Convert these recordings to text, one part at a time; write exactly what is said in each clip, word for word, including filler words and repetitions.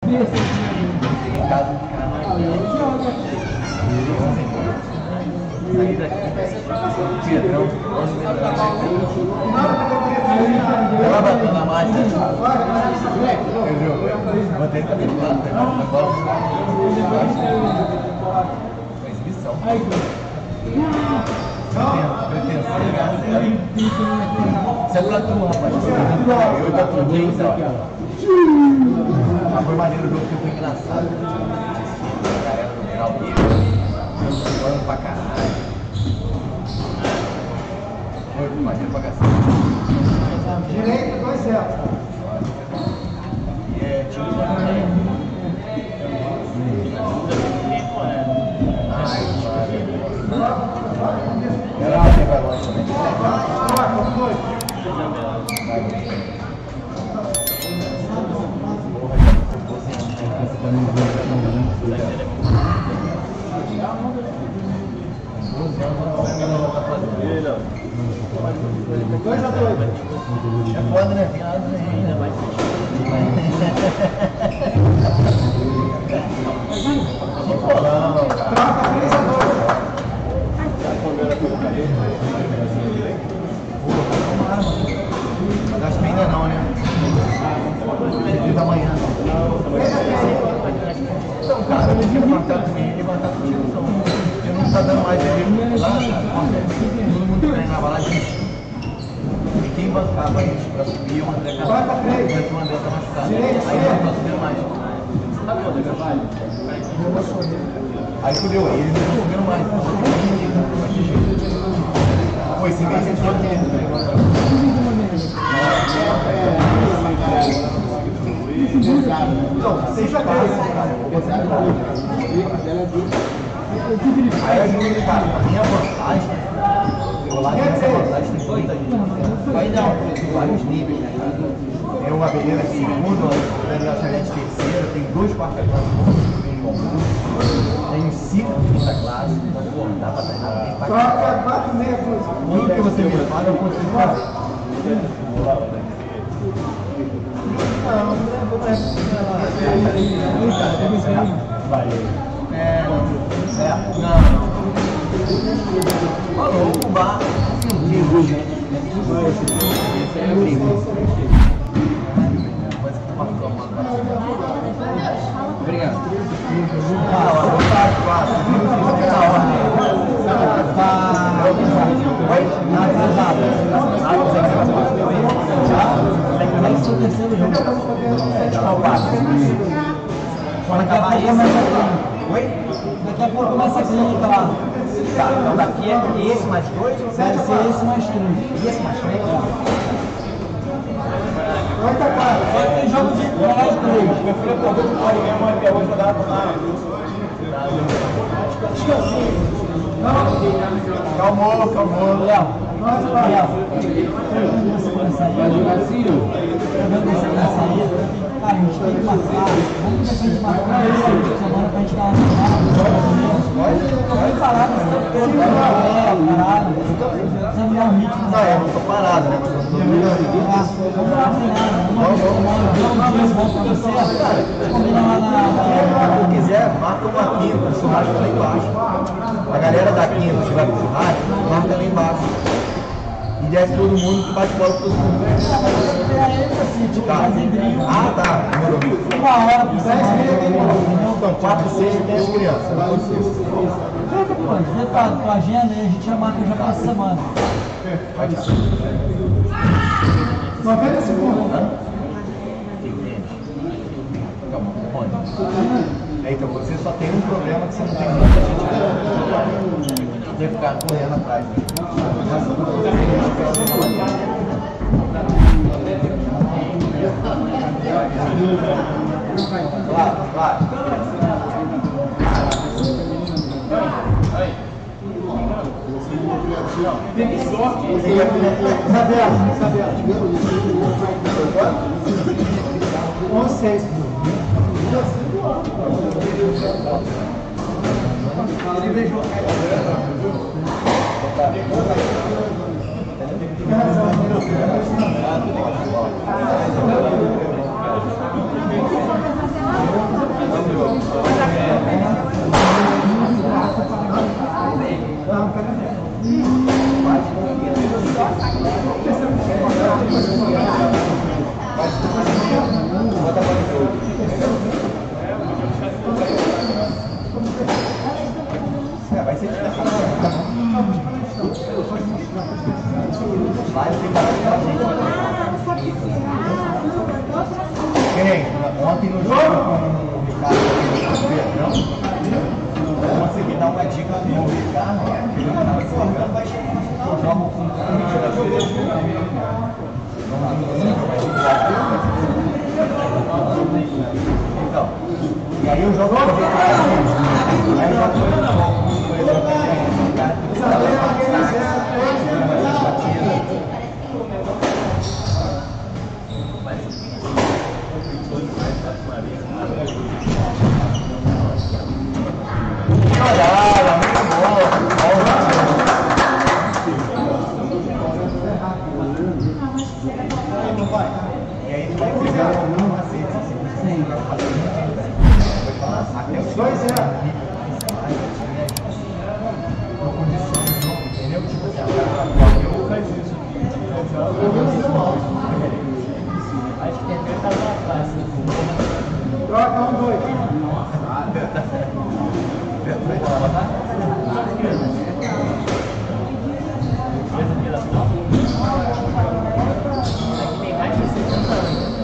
Em casa de carro. Saí daqui, Tigrão, ela bateu na máquina. Botei pra dentro lá, agora foi exibição. Pretensão de ganhar zero. Isso é pra tu, rapaz. Eu pra tu, quem sabe? Mas foi maneiro o jogo, que foi engraçado. A galera no final dele, jogando pra caralho. Foi maneiro pra cacete. Direito, dois zero. E é time de Ai, era uma pega longe também. dois a dois. É foda, né? Tem nada ainda mais. Troca três a dois. Acho que ainda não, né? Da manhã. Então, cara, eu tinha levantado comigo, levantar contigo, então. Eu não tá dando mais ele lá, cara. Todo mundo treinava lá, gente. E quem bancava a gente pra subir, o André Carvalho. Mas o André tá machucado. Aí eu não tô subindo mais. Sabe o André Carvalho? Aí fudeu, ele não tá subindo mais. Pô, esse mês ele só tem. Não, vocês jogaram, cara. Aí a gente, cara, a minha vantagem, eu lá tenho essa vantagem, tem muita gente. Vai dar vários níveis, né, cara? Tem uma beleza que segundo, tem a Charlete terceira, tem dois quartas classes, tem cinco quinta classe, então, pô, dá pra treinar bem pra Troca caralho. quatro e meia cruz. Tudo que você me fala, eu consigo fazer. Não, não é Vai. É, não. É, não. Falou, o bar. Obrigado. Esse é o terceiro jogo. Quando acabar esse... Oi? Daqui a pouco começa a clínica lá. Tá, então daqui é esse mais dois? Deve ser esse mais três. E esse mais três? Oita, cara. Só que tem jogo de mais três. Meu filho acordou de fora mesmo, até hoje eu dava pra Calmou, calmou. Léo, Nós vai. Léo. Vai jogar assim, ó. Cara, a gente tem que marcar. Vamos ver se a gente marcar essa semana pra gente dar uma semana. Tô bem parado, você tá todo mundo. É, parado. Você não é um ritmo. Não, eu não tô parado, né? Mas eu tô doido. Vamos lá, vamos lá. Vamos bom pra você. Combina lá na. Se quiser, marca uma quinta, o churrasco lá embaixo. A galera da quinta, se vai pro churrasco, marca lá embaixo. E desce todo mundo que bate bola com todo mundo. Tá. Ah, tá. Uma hora por semana. Então, quatro, seis tem as crianças. Vê tua, tua agenda e a gente já marca já pra essa semana. noventa segundos. Calma, onde? É, então você só tem um problema que você não tem muita gente. Tem que ficar correndo atrás. Claro, claro. Teve sorte. Isabela, Isabela. onze, seis. Ele beijou. ontem no jogo com o Ricardo do Verdão, eu consegui dar uma dica no Ricardo, que ele estava se ligando. Eu jogo com vinte jogadores. Então, e aí eu jogo com o Ricardo. Aí eu jogo com o olha, muito bom. E aí tu vai pegar um macete assim. Sim. Até os dois é. Entendeu? Tipo assim, eu faz isso. Acho que tem que estar na classe. Troca um, dois. Aqui tem mais de sessenta anos.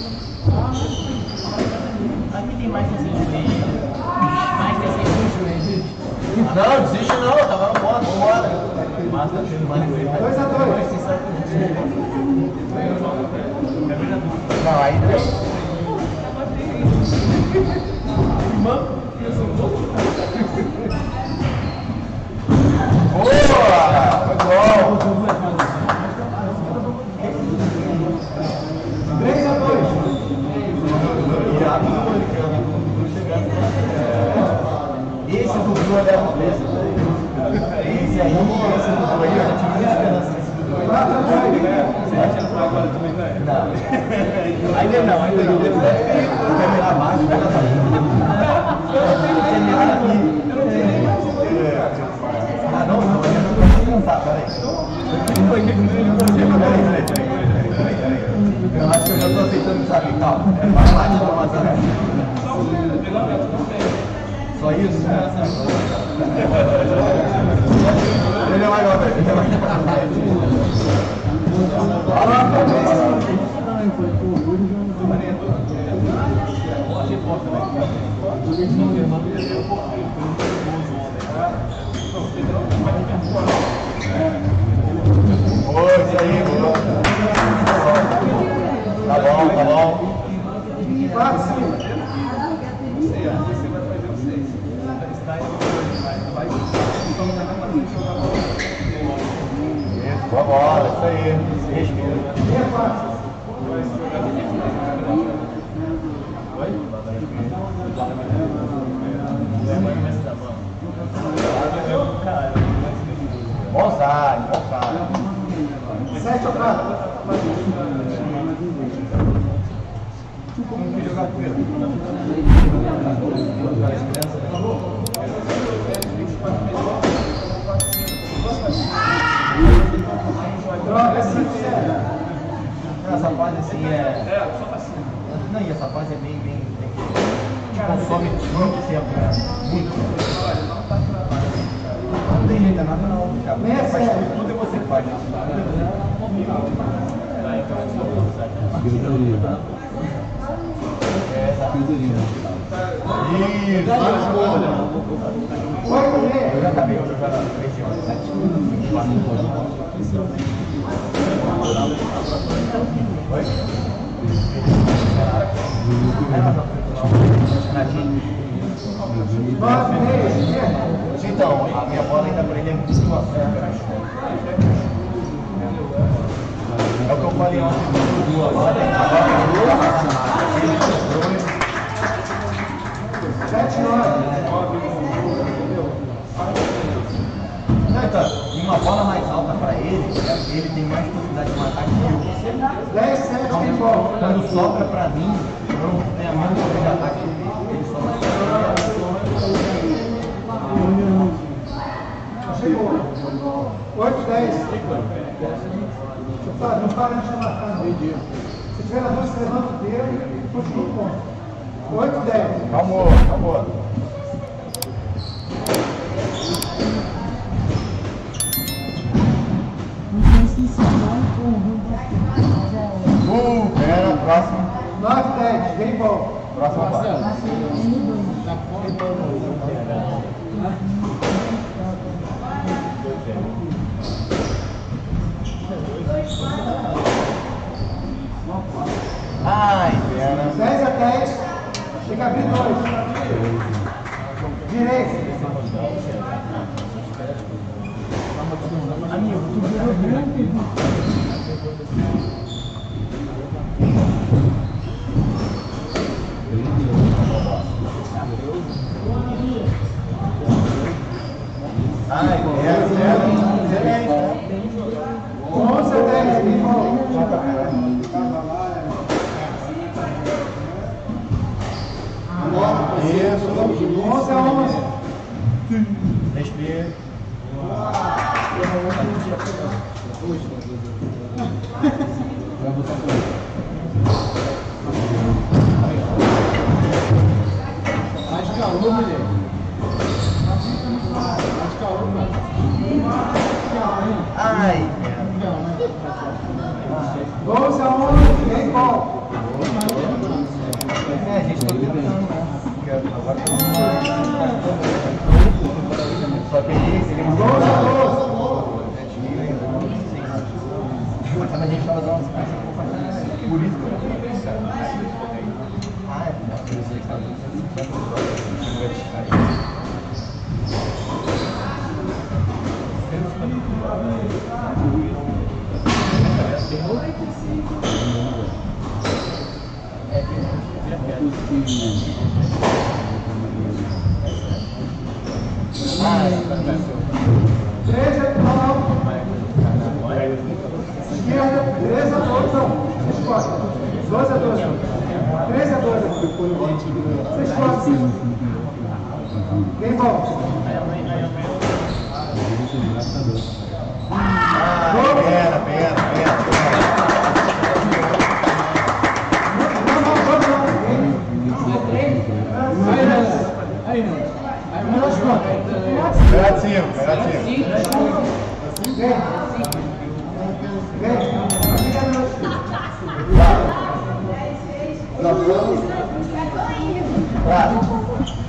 Aqui tem mais de sessenta anos. Mais de sessenta anos. Não, desiste não, tava no ponto, vambora. Mas tá tendo mais Dois a dois. Não, aí deu. Boa! Foi bom! Três a dois. Esse do Blue é o mesmo. Esse aí, esse do Blue aí, eu já tive muita esperança nesse do Blue aí. Quatro a dois. Você vai entrar agora também, não é? Não. Ainda não, ainda não. Vou terminar abaixo, vai lá. Vou terminar aqui. Ah, não, não, eu não consigo cantar, peraí. Peraí, peraí, peraí, peraí. Eu acho que eu já estou aceitando, sabe? Calma, é matemática, não matemática. Só isso? Ele é maior, velho. Ele é maior. Oi, isso aí, boa. Tá bom, tá bom. Quatro a cinco. Isso, boa bola, isso aí. Respira. Bom sabe, bom sabe. Sete a quatro. Como que jogar com ele? Troca cinco a zero. Essa fase assim é. Não, e essa fase é bem, bem. Te consome muito tempo, né? Muito. Não tem jeito, é nada não. Cara. Você faz tudo, tudo e você faz. Isso, eu já acabei, eu já três Então, a minha bola ainda prende muito no açúcar. É o que eu falei ontem do Dudu, agora tem Sete a nove. Não, então, e uma bola mais alta para ele, ele tem mais possibilidade de matar que eu. Dez a sete. Tem bola. Quando sobra para mim, eu não tenho a mesma possibilidade de ataque que ele. Ele só vai Chegou. Oito a dez. Não para de marcar, não. Se tiver na mão, você levanta o dedo e continua o ponto. Oito a dez. Calmou, calmou. Uh, pera, próximo. nove a dez. Vem bom. Próxima bola. Ai, pena. dez a dez. Tem que abrir dois. Direito. Amigo, tu virou grande. Ai, pena, pena. Excelente. onze a dez. Isso. onze a onze. Respira. Mais calor, mulher. Mais calor, mano. Ai, doze a onze. Vem, Paulo. é, a gente tá tentando, né? Só que ele doze a doze. mas a gente tava dando umas peças um pouco assim. Por isso que eu tô pensando. Ah, é por isso que tá treze a doze. Esquerda, treze a doze. Vocês cortam. doze a doze. treze a doze. Vocês cortam. Quem volta? Ah, pena, pena, pena. Não, não, jogo não. Aí, não. Melhor de cima, melhor de cima. Vem. Vem. Quatro.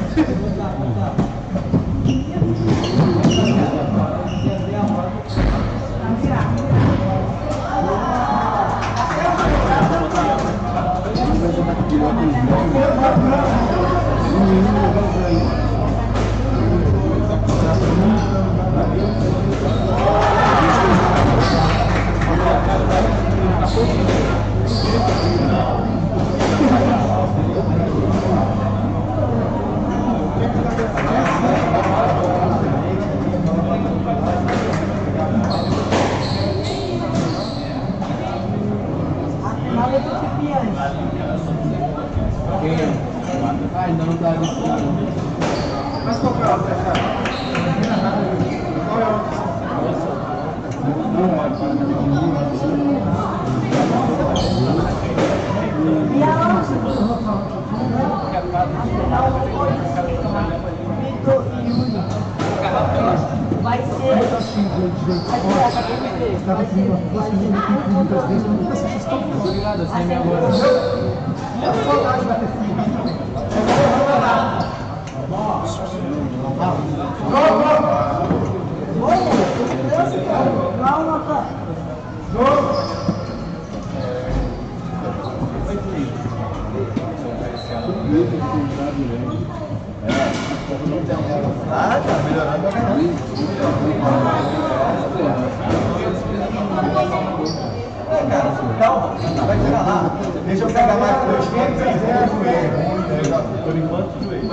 Ainda não dá isso. Mas qual que é a outra chave? Qual é a outra? E a outra? Vitor e Yuri. Vai ser. Estava aqui uma possibilidade muitas vezes, eu nunca assisti isso. Obrigado, assim, minha agora. É saudade da Calma, cara. Ah, tá melhorando a carreira. É, cara, calma, vai tirar lá. Deixa eu pegar mais dois games aí. Por enquanto, joelho.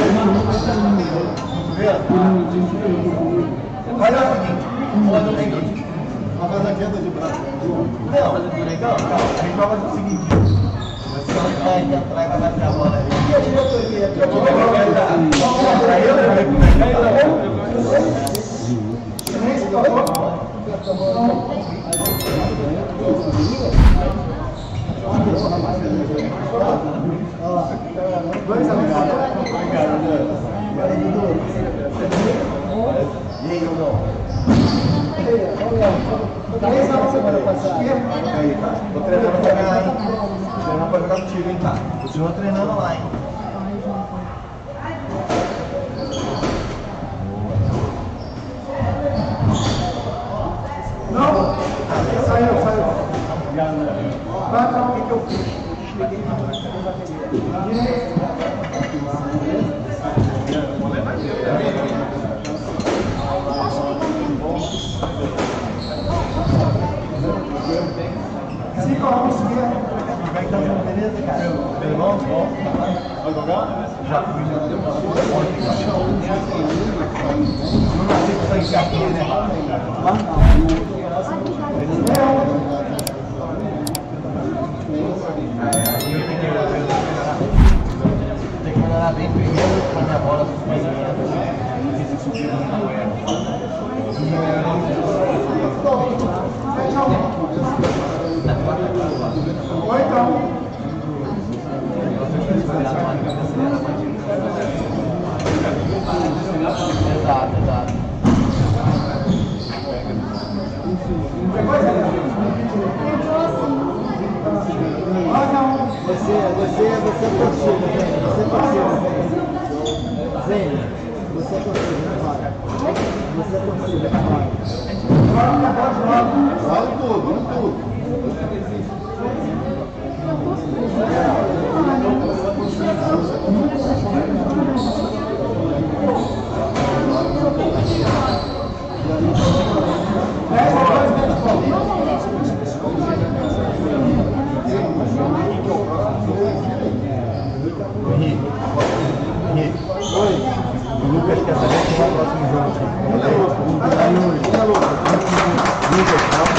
Olha o seguinte, olha o seguinte. Uma coisa queda de braço. Não, não, calma. A gente vai fazer o seguinte. Você vai entrar e vai bater a bola aí. E a diretoria? A diretoria vai dar. Vamos pra eu, né? Silêncio, por favor. Dois a um. E aí, Dudão? Três a um semana passada. Aí, tá. Vou treinar pra jogar, hein? Vou treinar pra jogar contigo, hein, tá? Continua treinando lá, hein? Não? Saiu, saiu. Vai, calma, o que que eu fiz? Cinco a um, subir. Como é que tá sendo, beleza, cara? Tudo bom? Bom? Vai jogar? Já fui, já deu uma boa ontem. Não nasci com sangue aqui, né? Tem que melhorar bem primeiro com a minha bola dos movimentos. Esse subiu muito na goiaba. Oi, então. Exato, exato. Você, você, você é torcida, Zé. Você é torcida, Zé. Zé, você é torcida, agora. Você é torcida, agora. Vale tudo, vale tudo. O Lucas quer saber quem é o próximo jogo. Lucas, Lucas, Lucas,